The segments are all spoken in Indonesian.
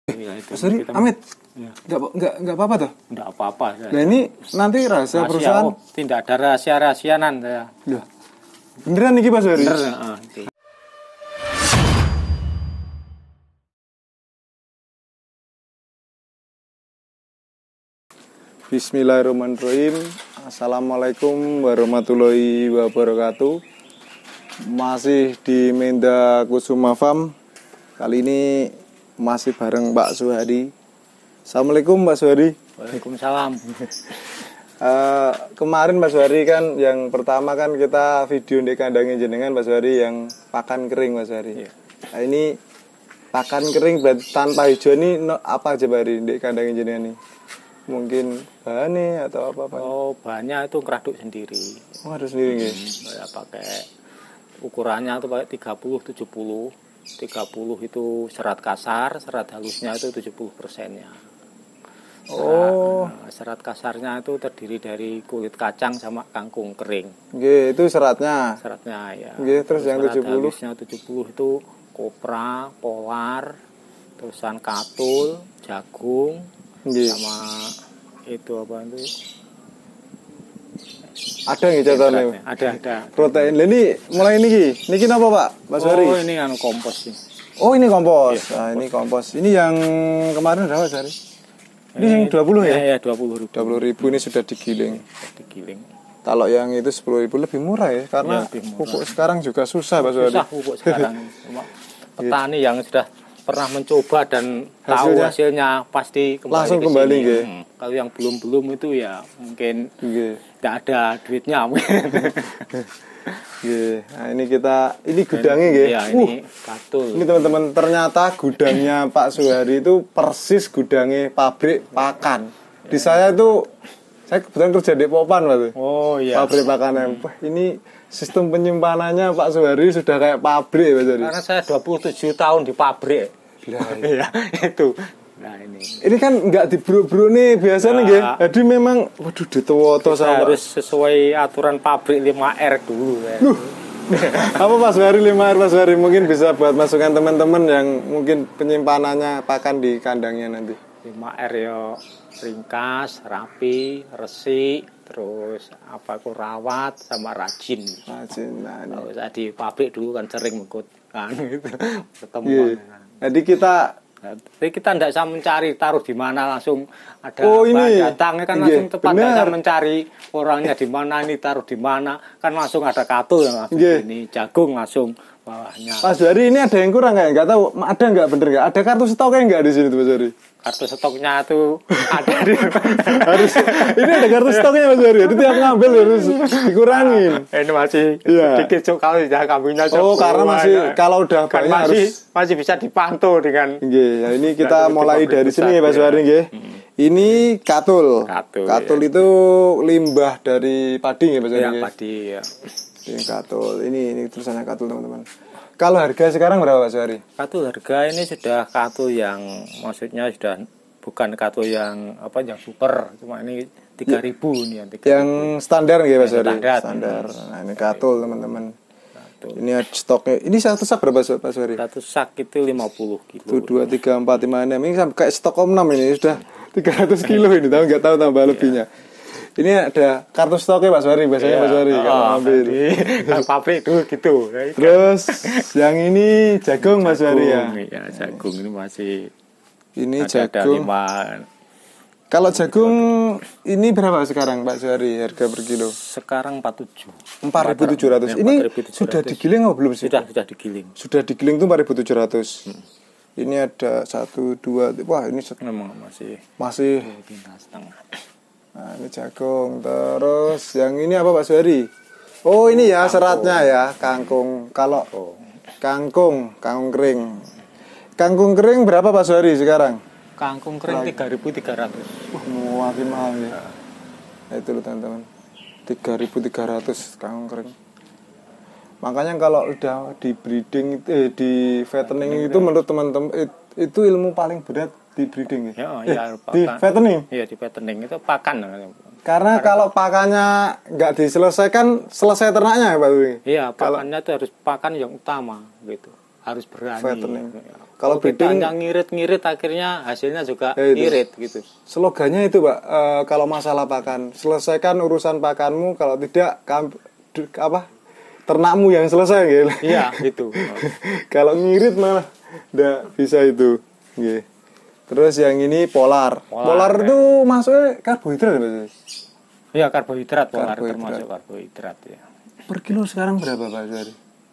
Ya, itu. Sorry, Amit. Ya. Enggak apa-apa toh? Enggak apa-apa. Nah, ini nanti rahasia perusahaan. Tidak ada rahasia-rahasianan saya. Ya. Beneran nih Pak Sori? Bener, itu. Bismillahirrahmanirrahim. Assalamualaikum warahmatullahi wabarakatuh. Masih di Menda Kusuma Farm. Kali ini masih bareng Pak Suhadi. Assalamualaikum Pak Suhadi. Waalaikumsalam. Kemarin Pak Suhadi kan yang pertama kan kita video di kandangnya jenengan Pak Suhadi yang pakan kering Pak Suhadi. Iya. Nah, ini pakan kering berarti tanpa hijau ini apa aja Pak Suhadi di kandangnya jenengan ini? Mungkin bahannya atau apa? Oh, bahannya itu keraduk sendiri. Oh, harus sendiri nggih. Ya pakai ukurannya itu pakai 30-70. 30 itu serat kasar, serat halusnya itu 70%-nya. Oh, serat kasarnya itu terdiri dari kulit kacang sama kangkung kering. nggih, itu seratnya. Seratnya ya. Nggih, terus yang serat 70. halusnya 70 itu kopra, polar, terusan katul, jagung, Nggih. sama itu apa itu? Ada nggih catatan Ada. protein. Lah ini mulai niki napa Pak? Mas Sari. Oh, ini kan kompos sih. Oh, ini kompos. Iya, Nah, ini kompos. Ini yang kemarin berapa Sari? Ini yang 20 ya? Iya, 20.000. 20.000 ini sudah digiling. Digiling. Kalau yang itu 10.000 lebih murah ya, karena Ya, lebih murah. pupuk sekarang juga susah Pak Sari. Susah pupuk sekarang. Cuma petani yang sudah pernah mencoba dan tahu hasilnya pasti langsung ke kembali sini. nggih. Kalau yang belum itu ya mungkin Nggih. tidak ada duitnya mungkin. Nggih. Nah, ini gudangnya nggih. Ya, ini katul. Ini teman-teman, ternyata gudangnya Pak Suhadi itu persis gudangnya pabrik pakan. Di saya kebetulan kerja di Popan Pak. Oh iya. Pabrik pakan. Wah, ini sistem penyimpanannya Pak Suhadi sudah kayak pabrik Pak Suhadi. Karena saya 27 tahun di pabrik. Ya, itu. Nah, ini kan nggak diburu-buru nih biasanya nggih. Jadi memang waduh ditowoto sama harus sesuai aturan pabrik 5R dulu ya. Apa Pak Suhari 5R Pak Suhari mungkin bisa buat masukan teman-teman yang mungkin penyimpanannya pakan di kandangnya nanti. 5R ya ringkas, rapi, resik, terus rawat sama rajin. Rajin. Nah, ini. Kalau saya di pabrik dulu kan sering mengikut kan gitu pertemuan. Jadi kita tidak bisa mencari taruh di mana langsung ada datang kan langsung tepat saja mencari orangnya di mana ini taruh di mana kan langsung ada kartu yang langsung ini jagung langsung bawahnya. Pak Suhari ini ada yang kurang nggak tahu ada nggak bener nggak ada kartu stoknya nggak di sini tuh Pak Suhari? Kartu stoknya tuh ada di harus ini ada kartu stoknya Mas Suhari. Jadi tiap ngambil harus dikurangin. Ini masih dikit kalau tidak kambingnya. Oh karena masih kalau udah kan banyak masih bisa dipantau dengan. Ya, ini kita mulai dari sini ya Pak Suhari nggih. Ini katul. Katul itu limbah dari padi ya Pak Suhari. Ya padi ya. Ini katul. Ini tulisannya katul teman-teman. Kalau harga sekarang berapa Pak Suhari? Katul harga ini sudah katul yang maksudnya sudah bukan katul yang yang super, cuma ini 3.000 nih yang 3.000. Yang standar nggih Pak Suhari? Standar. Nah, ini katul teman-teman. Ini ada stoknya. Ini satu sak berapa Pak Suhari? Satu sak itu 50 kilo. 1 2 3 4 5 6. Ini sampai kayak stok Om 6 ini sudah 300 kilo ini. Tahu enggak tahu tambah lebihnya. Ini ada kartu stoknya Pak Suhari biasanya Pak Suhari kalau ambil. Kan pabrik dulu gitu. Terus yang ini jagung Mas Suhari ya. Ya, jagung ini masih ini jagung. Kalau jagung ini berapa sekarang Pak Suhari harga per kilo? Sekarang 47. 4.700. Ini 4.700. Sudah digiling atau belum sih? Sudah digiling. Sudah digiling tuh 4.700. Ini ada 1 2 wah ini memang masih setengah. Nah, ini jagung. Terus yang ini apa Pak Suhari? Oh, ini ya seratnya ya, kangkung. Kalau kangkung kering. Kangkung kering berapa Pak Suhari sekarang? Kangkung kering 3.300. Wah, makin mahal ya. Nah, itu loh teman-teman. 3.300 kangkung kering. Makanya kalau udah di breeding di fattening itu menurut teman-teman itu ilmu paling berat di breeding ya. Di fattening. Iya, di fattening itu pakan. Karena kalau pakannya nggak diselesaikan selesai ternaknya ya Pak Wi. Iya, pakannya itu harus pakan yang utama gitu. harus berani. fattening. Kalau kita hanya ngirit-ngirit akhirnya hasilnya juga ngirit gitu. Slogannya itu Pak, kalau masalah pakan, selesaikan urusan pakanmu, kalau tidak ternakmu yang selesai gitu. Iya gitu. Kalau ngirit malah enggak bisa itu. Nggih. Terus yang ini polar. Polar itu masuknya karbohidrat ya, Pak? Iya, karbohidrat polar termasuk karbohidrat ya. Per kilo sekarang berapa Pak Suhari?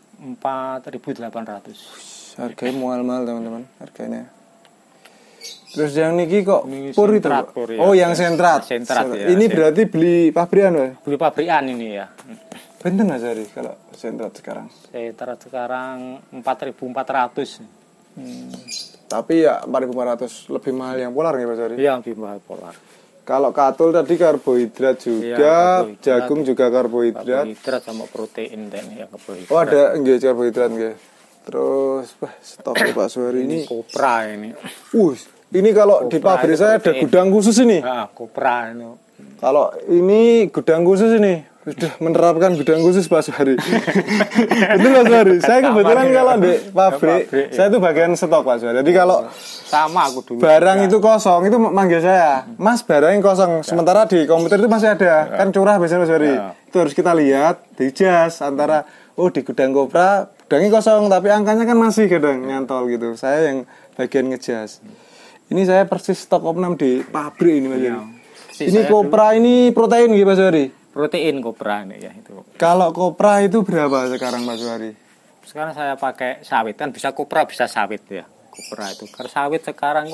4.800. Harganya mahal-mahal teman-teman, harganya. Terus yang niki kok pur itu? Ya. Oh, yang sentrat. Sentrat ya. Ini berarti beli pabrikan, Pak? Beli pabrikan ini ya. Benten Mas Hari kalau sentrat sekarang? Sentrat sekarang 4.400. Tapi ya 4.400 lebih mahal yang polar nggih Mas Hari? Iya, lebih mahal polar. Kalau katul tadi karbohidrat juga, ya, jagung juga karbohidrat. Karbohidrat sama protein dan yang karbohidrat. Oh, ada nggih karbohidrat nggih. Terus stok Pak Suhari ini kopra ini. Ini kalau di pabrik saya ada gudang khusus ini. Nah, kopra ini. Kalau ini gudang khusus ini. Sudah menerapkan gudang khusus Pak Suhari. Betul Pak Suhari. Saya kebetulan kalau di pabrik, saya itu bagian stok Pak Suhari. Jadi kalau sama aku dulu barang itu kosong, itu manggil saya, Mas barangnya kosong. Sementara di komputer itu masih ada. Kan curah biasanya Pak Suhari. Itu harus kita lihat, dijas antara di gudang kopra gudangnya kosong tapi angkanya kan masih kadang nyantol gitu. Saya yang bagian ngejas. Ini saya persis stok opnam di pabrik ini Mas Suhari. Ini kopra ini protein gitu Pak Suhari. Protein kopra ini ya itu. Kalau kopra itu berapa sekarang Pak Suhari? Sekarang saya pakai sawit kan bisa kopra bisa sawit ya. Kopra itu kalau sawit sekarang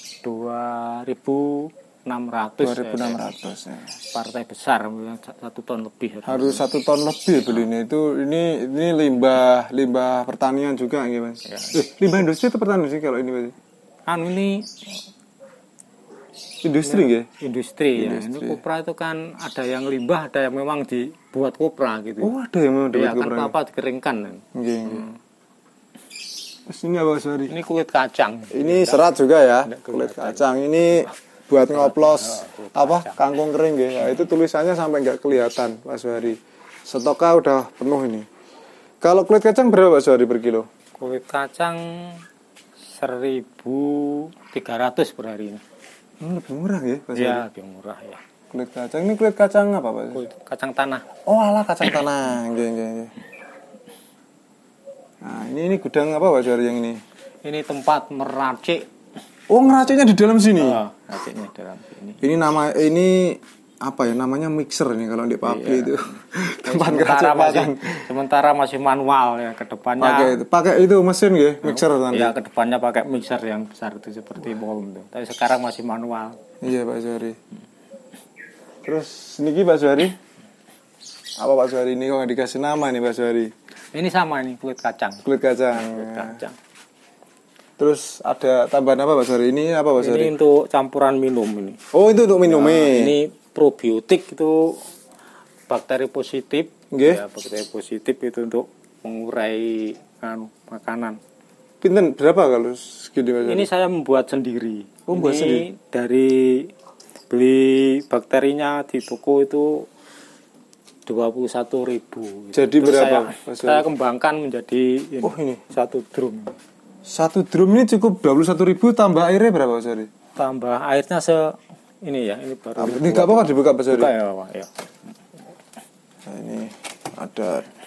2.600 ya. Partai besar 1 ton lebih. Harus 1 ton lebih belinya itu. Ini limbah pertanian juga gitu Mas. Ya. Limbah industri atau pertanian sih kalau ini Mas? Ini industri ya? Industri ya. Ini kopra itu kan ada yang limbah, ada yang memang dibuat kopra gitu. Oh, ada yang memang dibuat kopra. Kan apa dikeringkan. Terus ini apa Suhari? Ini kulit kacang. Ini serat juga ya. Kulit kacang ini buat ngoplos kangkung kering ya. Itu tulisannya sampai nggak kelihatan Pak Suhari. Stoknya udah penuh ini. Kalau kulit kacang berapa Pak Suhari per kilo? Kulit kacang 1.300 per hari ini. Lebih murah ya Pak Suhari? Iya, lebih murah ya. Kulit kacang ini kulit kacang apa Pak? Kulit kacang tanah. Oh, alah kacang tanah. Nggih. Nah, ini gudang apa Pak Suhari yang ini? Ini tempat meracik. Oh, ngeraciknya di dalam sini. Oh, raciknya di dalam sini. Ini apa ya namanya mixer nih kalau di pabrik itu. Tempat ngeracik pakan. Sementara masih manual ya, ke depannya. Pakai itu mesin ya, mixer nanti. Ya, ke depannya pakai mixer yang besar itu seperti bowl itu. Tapi sekarang masih manual. Iya, Pak Suhari. Terus niki Pak Suhari? Apa Pak Suhari ini kok dikasih nama nih Pak Suhari? Ini sama nih kulit kacang. Kulit kacang. Terus ada tambahan apa Pak Suhari? Ini apa Pak Suhari? Ini untuk campuran minum ini. Oh, itu untuk minum. Ini probiotik itu bakteri positif. Ya, bakteri positif itu untuk mengurai makanan. Pinten berapa kalau segini Pak Suhari? Ini saya membuat sendiri. Oh, buat sendiri. Dari beli bakterinya di toko itu 21.000. Jadi berapa? Saya kembangkan menjadi ini 1 drum. 1 drum ini cukup 21.000 tambah airnya berapa Pak Suhari? Tambah airnya ini ya, ini baru. Ini enggak apa-apa dibuka Pak Suhari. Buka ya, Pak, ya. Nah, ini ada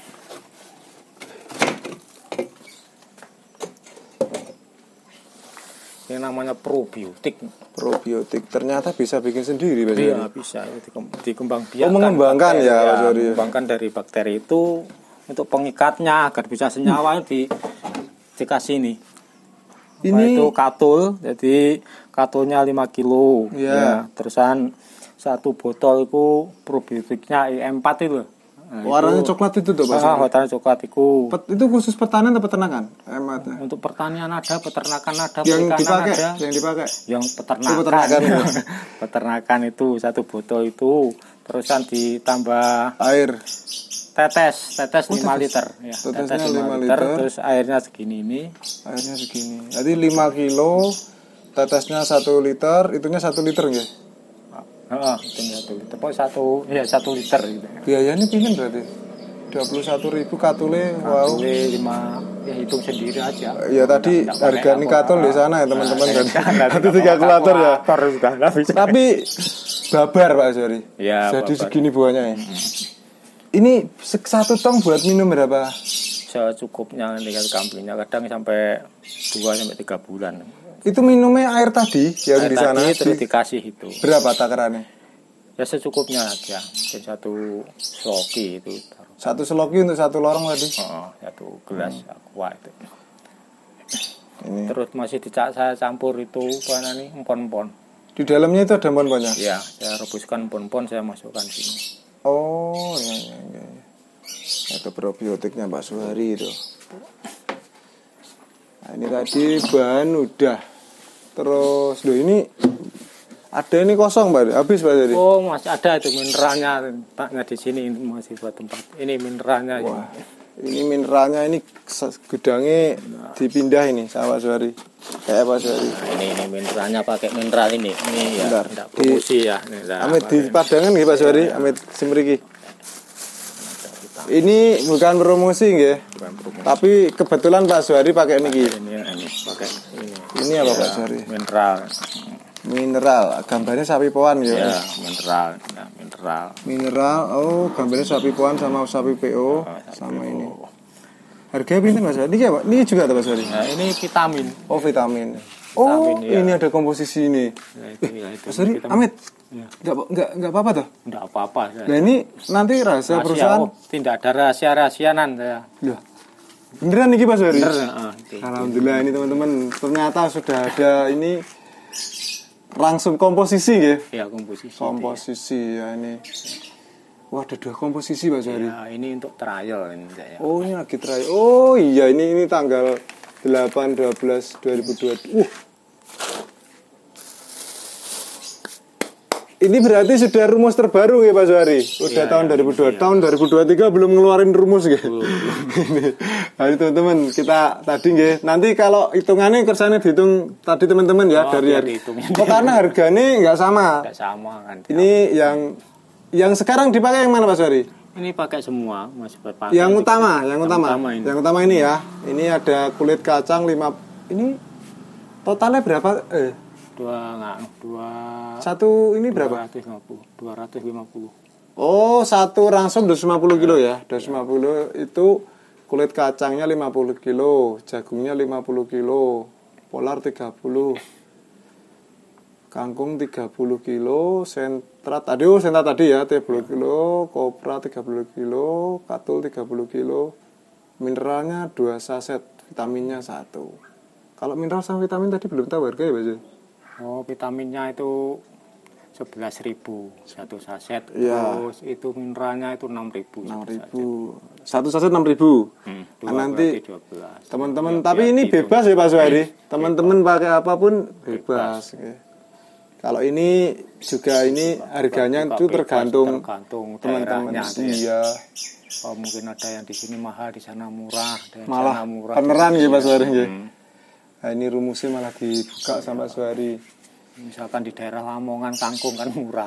ini namanya probiotik. Probiotik ternyata bisa bikin sendiri Pak Suhari. Iya, bisa dikembang biakan. Oh, mengembangkan ya Pak Suhari. Mengembangkan dari bakteri itu untuk pengikatnya agar bisa senyawa dikasih ini. Ini itu katul, jadi katulnya 5 kilo. Ya, terusan 1 botol itu probiotiknya IM4 itu. Nah, warnanya coklat itu tuh Pak Suhari. Warnanya coklat itu. Itu khusus pertanian atau peternakan? Untuk pertanian ada, peternakan ada, yang perikanan dipakai, ada. Yang dipakai. Yang peternakan. Peternakan itu 1 botol itu terusan ditambah air. Tetes 5 liter ya. Tetesnya 5 liter. Terus airnya segini ini. Airnya segini. Jadi 5 kilo, tetesnya 1 liter, itunya 1 liter nggih? Itunya 1 liter. Pokoknya 1 liter gitu. Biayanya pinten berarti? 21.000 katule, wow. Katule 5 ya hitung sendiri aja. Ya tadi harga nikaton di sana ya teman-teman kan. Itu 3 kalkulator ya. Tapi babar Pak Azwari. Ya, jadi babar. segini buahnya ya. Ini 1 tong buat minum berapa? Secukupnya dengan kambingnya kadang sampai 2 sampai 3 bulan. Itu minumnya air tadi yang air di sana tadi, terus dikasih itu. Berapa takarannya? Ya secukupnya aja. Mungkin 1 sloki itu. 1 seloki untuk 1 lorong tadi. 1 gelas aqua itu. Ini. Terus masih saya campur itu apa nih empon-empon. Di dalamnya itu ada empon-emponnya? Ya, saya rebuskan empon-empon, saya masukkan sini. Oh, ya. Ada probiotiknya Pak Suhari itu. Nah, ini tadi bahan udah. Terus, ini ada ini kosong Pak, habis Pak tadi. Oh, masih ada itu mineralnya, taknya di sini masih buat tempat. Ini mineralnya. Wah, ini mineralnya ini gudangnya dipindah ini sama Pak Suhari. Kayak Pak Suhari. Nah, ini mineralnya pakai mineral ini. Ini ya, bentar, tidak promosi ya. Amit di padangan nggih Pak Suhari, amit simriki. Ini bukan promosi nggih. Tapi kebetulan Pak Suhari pakai niki. Ini pakai ini. Ini apa Pak Suhari? Mineral, gambarnya sapi poan ya. Ya, mineral. Oh, gambarnya sapi poan sama sapi PO sama ini. Harganya pinten Mas? Ini apa? Ini juga ada Mas Suhari. Nah, ini vitamin. Oh, vitamin. Oh, ya. ini ada komposisi ini. Itu, Mas Suhari, Amit. Ya. Enggak apa-apa toh? Enggak apa-apa. Nah, ini nanti rahasia perusahaan. Tidak ada rahasia-rahasianan saya. Loh. Beneran nih Pak Suhari? Bener. Alhamdulillah ini teman-teman, ternyata sudah ada ini langsung komposisi ya? Iya, komposisi. Komposisi ya ini. Wah, ada 2 komposisi Pak Suhari. Ya, ini untuk trial ini saya. Oh, ini lagi trial. Oh iya, ini tanggal 8/12/2022. Ini berarti sudah rumus terbaru ya Pak Suhari. Udah tahun 2002. Tahun 2023 belum ngeluarin rumus gitu. Nah, teman-teman, kita tadi nggih. Nanti kalau hitungannya kersane dihitung tadi teman-teman ya dari oh, karena harganya nggak sama. Nggak sama kan. Ini yang sekarang dipakai yang mana Pak Suhari? Ini pakai semua, masih pakai. Yang utama ini. Yang utama ini ya. Ini ada kulit kacang 5. Ini totalnya berapa? Satu ini berapa? 250. Oh, satu rangsum 250 kilo ya. 250 itu kulit kacangnya 50 kilo, jagungnya 50 kilo, polar 30, kangkung 30 kilo, sentrat tadi ya 30 kilo, kopra 30 kilo, katul 30 kilo, mineralnya 2 saset, vitaminnya 1. Kalau mineral sama vitamin tadi belum tahu harga ya Pak? Oh, vitaminnya itu 11.000 satu saset. Ya. Terus itu mineralnya itu 6.000. 6.000. Satu saset 6.000. Nanti 12. teman-teman, tapi ini bebas ya Pak Suhari. Teman-teman pakai apapun bebas. Kalau ini juga ini harganya itu tergantung teman-teman. Iya. Oh, mungkin ada yang di sini mahal, di sana murah, malah sana murah. Beneran ya Pak Suhari ya. Nah, ini rumusnya malah dibuka sama Suhari. Misalkan di daerah Lamongan kangkung kan murah.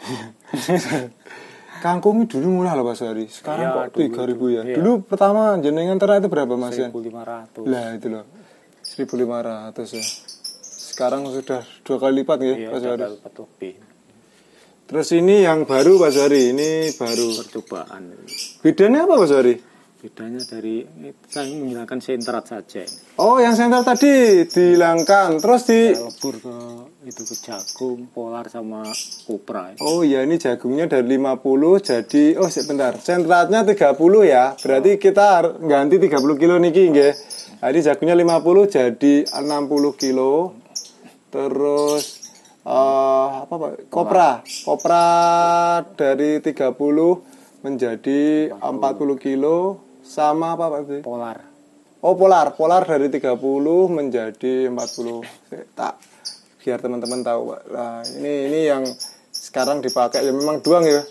Kangkung dulu murah loh Pak Suhari. Sekarang ya, kok 3.000 ya. Iya. Dulu pertama jenengan ternak itu berapa Mas? 1.500. Lah itu loh. 1.500 ya. Sekarang sudah 2 kali lipat ya, Pak Suhari. Lebih. Terus ini yang baru Pak Suhari, ini baru percobaan. Bedanya apa Pak Suhari? Bedanya dari saya menghilangkan sentrat saja. Oh, yang sentrat tadi dihilangkan, terus lebur ke jagung, polar sama kopra. Oh iya, ini jagungnya dari 50 jadi sebentar. Sentratnya 30 ya. Berarti kita ganti 30 kilo niki nggih. Jadi jagungnya 50 jadi 60 kilo. Terus apa Pak? Kopra dari 30 menjadi 40 kilo. Sama apa Pak? Polar. Oh, polar dari 30 menjadi 40. Tak biar teman-teman tahu, Pak. Nah, ini yang sekarang dipakai ya memang doang ya.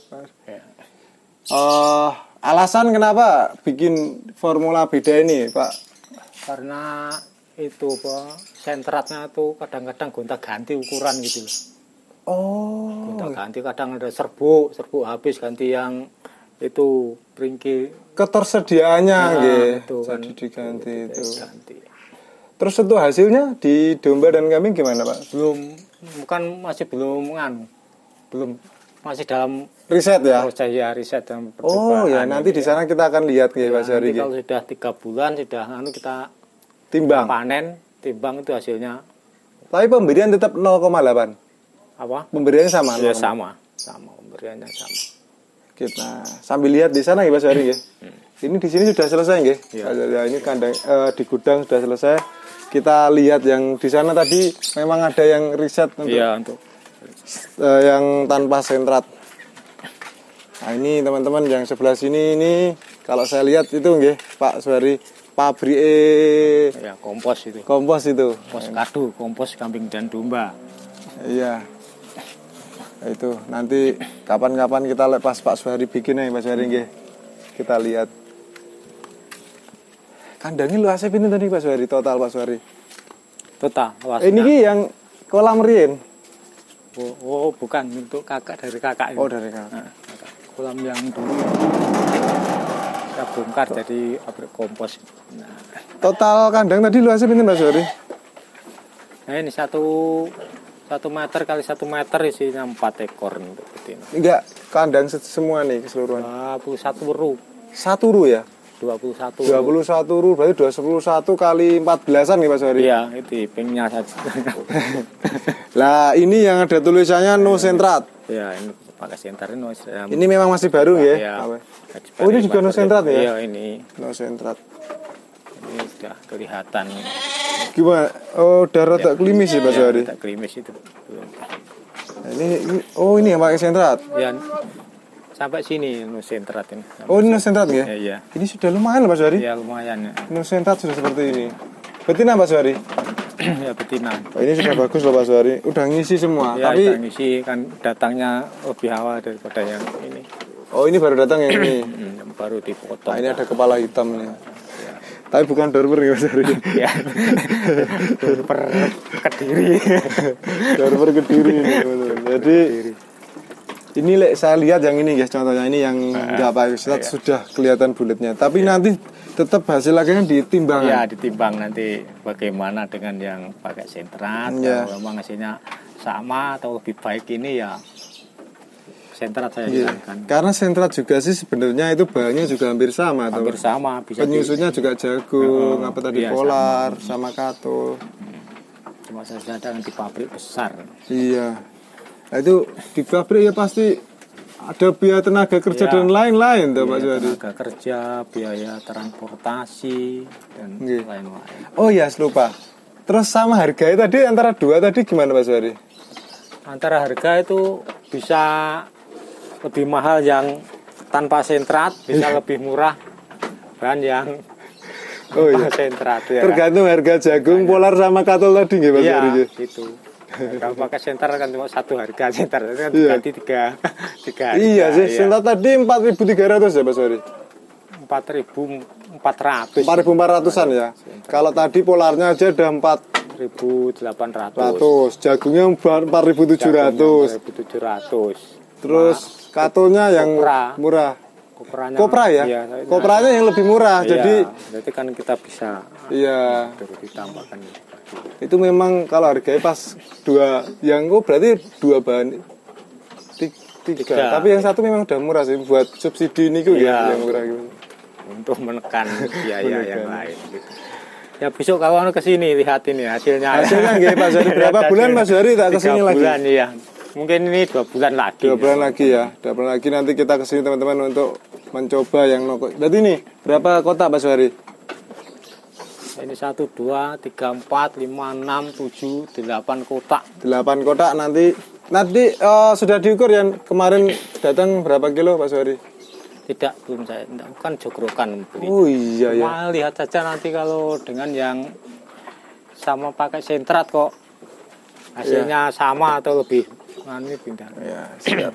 Alasan kenapa bikin formula beda ini, Pak? Karena itu Pak, sentratnya tuh kadang-kadang gonta-ganti ukuran gitu loh. Oh. Gonta-ganti kadang ada serbuk habis ganti yang itu ringki ketersediaannya nggih. Itu kan Jadi diganti itu. ganti. Terus itu hasilnya di domba dan kambing gimana, Pak? Masih belum belum masih dalam Riset ya? proses ya, riset dan Oh ya, nanti di sana kita akan lihat ya, Pak Syari. Kalau sudah 3 bulan sudah kita timbang. Panen, timbang itu hasilnya. Tapi pemberian tetap 0,8. Apa? Pemberiannya sama? Ya sama pemberiannya sama. Kita sambil lihat di sana ya, Pak Syari ya. Ini di sini sudah selesai nggih. Ya, ini kandang di gudang sudah selesai. Kita lihat yang di sana tadi memang ada yang riset untuk yang tanpa sentrat. Nah, ini teman-teman yang sebelah sini ini kalau saya lihat itu nggih, Pak Suhari, pabrik ya kompos itu. Kompos itu. Kompos kadu, kompos kambing dan domba. Iya. Itu nanti kapan-kapan kita pas Pak Suhari bikin ya, Pak Suhari nggih. Kita lihat. Kandangnya luasnya ini tadi Pak Suhari, total Pak Suhari. Total luasnya. Ini yang kolam rien. Oh, bukan untuk dari kakak ini. Oh, dari kakak. Nah, kolam yang dulu kita bongkar jadi pabrik kompos. Nah. Total kandang tadi luasnya pinten Pak Suhari? Nah, ini 1 meter kali 1 meter isinya 4 ekor untuk betina. Enggak, kandang semua nih keseluruhan. 21 ru. 1 ru ya? 21 ru berarti 21 kali 14-an nih Pak Suhari? Iya, itu ipingnya saja. Lah ini yang ada tulisannya no sentrat. Iya, ini pakai sentrat no. Ini memang masih baru ya? Iya. Oh ini juga no sentrat ya? Iya ini. No sentrat. Ini sudah kelihatan. Gimana? Oh udah rada klimis ya Pak Suhari? Rada klimis itu. Nah, ini yang pakai sentrat? Ya. Sampai sini no sentrat ini. Oh ini no sentrat ya? Iya. Ini sudah lumayan Pak Suhari? Iya lumayan ya. No sentrat sudah seperti ini. Betina Pak Suhari? Ya betina. Oh, ini sudah bagus loh Pak Suhari. Udah ngisi semua. Ya, tapi udah ngisi kan datangnya lebih awal daripada yang ini. Oh ini baru datang yang ini. Yang baru dipotong. Nah, ini ada kepala hitam nih. Ya. Tapi bukan dorper ya Pak Suhari. Ya. Dorper Kediri. Dorper Kediri ini. Jadi ini saya lihat yang ini guys, contohnya ini yang nggak pakai sentrat sudah kelihatan bulatnya. Tapi nanti tetap hasil akhirnya ditimbang. Ya ditimbang nanti bagaimana dengan yang pakai sentrat. Kalau memang hasilnya sama atau lebih baik ini ya sentrat saya hilangkan. Karena sentrat juga sih sebenarnya itu bahannya juga hampir sama. Hampir sama. Bisa penyusunnya juga jagung, apa tadi polar sama kato. Cuma saya sedang di pabrik besar. Iya. Nah, itu di pabrik ya pasti ada biaya tenaga kerja dan lain-lain tuh Pak Suhari. Tenaga kerja, biaya transportasi dan lain-lain. Oh ya, lupa. Terus sama harganya tadi antara dua tadi gimana Pak Suhari? Antara harga itu bisa lebih mahal yang tanpa sentrat, bisa lebih murah kan yang tanpa sentrat ya. Tergantung harga jagung, polar sama katol tadi nggih Pak Suhari? Iya, gitu. Kalau pakai sentral kan cuma satu harga sentral, itu kan ganti tiga harga. Iya sih, sentral tadi 4.300 ya Pak Suhari? 4.400. 4.400-an ya. Kalau tadi polarnya aja udah 4.800. Jagungnya 4.700. Terus katolnya yang murah. Kopra ya? Iya, kopranya yang lebih murah. Iya, jadi kan kita bisa ditambahkan. Itu memang kalau harganya pas dua yang berarti dua bahan tiga. Tapi yang satu memang udah murah sih buat subsidi ini ya yang murah gitu. Untuk menekan biaya yang lain gitu. Ya besok kalau ke sini lihat ini hasilnya. Hasilnya nggih Pak Suhari, berapa bulan Mas Suhari tak kesini lagi? 3 bulan iya. Mungkin ini 2 bulan lagi. 2 bulan lagi ya. 2 bulan lagi nanti kita kesini teman-teman untuk mencoba yang noko. Berarti ini berapa kotak Pak Suhari? Ini 1, 2, 3, 4, 5, 6, 7, 8 kotak. 8 kotak nanti sudah diukur yang kemarin datang berapa kilo Pak Suhari? Tidak, belum saya. Kan jogrokan beli. Oh iya ya. Cuma lihat saja nanti kalau dengan yang sama pakai sentrat kok hasilnya sama atau lebih nanti pindah. Ya, siap.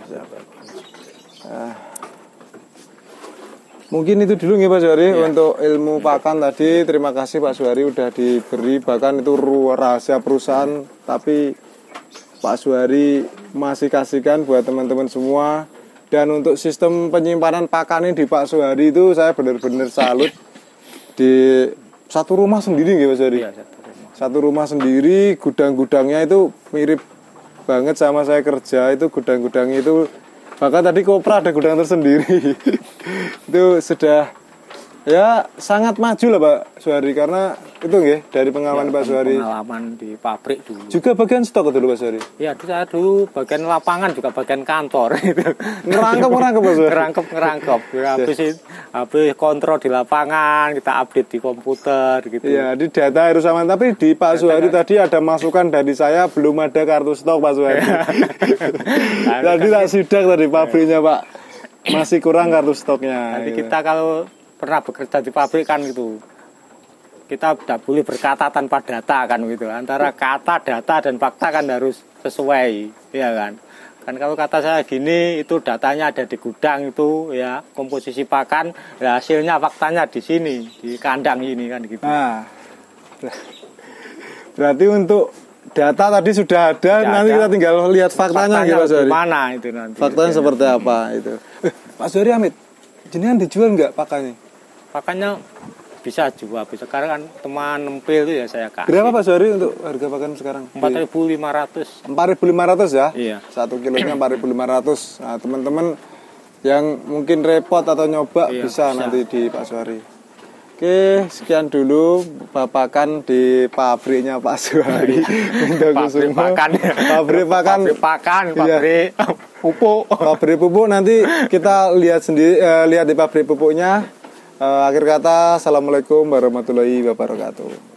Mungkin itu dulu nih Pak Suhari untuk ilmu pakan tadi. Terima kasih Pak Suhari udah diberi, bahkan itu rahasia perusahaan tapi Pak Suhari masih kasihkan buat teman-teman semua. Dan untuk sistem penyimpanan pakan ini di Pak Suhari itu saya benar-benar salut. Di satu rumah sendiri nggih Pak Suhari? Iya, satu rumah sendiri, gudang-gudangnya itu mirip banget sama saya kerja. Itu gudang-gudangnya itu, bahkan tadi Kopra ada gudang tersendiri. Itu sudah ya sangat maju lah Pak Suhari, karena itu nggih dari pengalaman Pak Suhari. Pengalaman di pabrik dulu. Juga bagian stok dulu Pak Suhari. Ya, saya dulu bagian lapangan juga bagian kantor itu. Ngerangkep Pak Suhari. Ngerangkep. Ya, habis kontrol di lapangan, kita update di komputer gitu. Iya, di data harus aman. Tapi di Pak Suhari tadi ada masukan dari saya, belum ada kartu stok Pak Suhari. Tadi tak sidak tadi pabriknya Pak, masih kurang kartu stoknya. Nanti gitu. kita kalau pernah bekerja di pabrik kan gitu, kita tidak boleh berkata tanpa data kan gitu. Antara kata, data dan fakta kan harus sesuai, ya kan. Kan kalau kata saya gini, itu datanya ada di gudang itu ya, komposisi pakan, ya hasilnya faktanya di sini, di kandang ini kan gitu. Nah, berarti untuk data tadi sudah ada, nanti kita tinggal lihat faktanya gitu Pak Suhari. Gimana itu nanti? Faktanya seperti apa itu? Pak Suhari Amit, jenengan dijual nggak pakannya? Pakannya bisa jual, bisa. Sekarang kan teman nempel itu ya saya kasih. Berapa Pak Suhari untuk harga pakan sekarang? 4.500. 4.500 ya? Iya. 1 kilonya 4.500. Nah, teman-teman yang mungkin repot atau nyoba bisa nanti di Pak Suhari. Oke, sekian dulu pakan di pabriknya Pak Suhari. Pabrik pakan. Pabrik pakan. Pabrik pupuk. Pabrik pupuk nanti kita lihat sendiri, lihat di pabrik pupuknya. Akhir kata, assalamualaikum warahmatullahi wabarakatuh.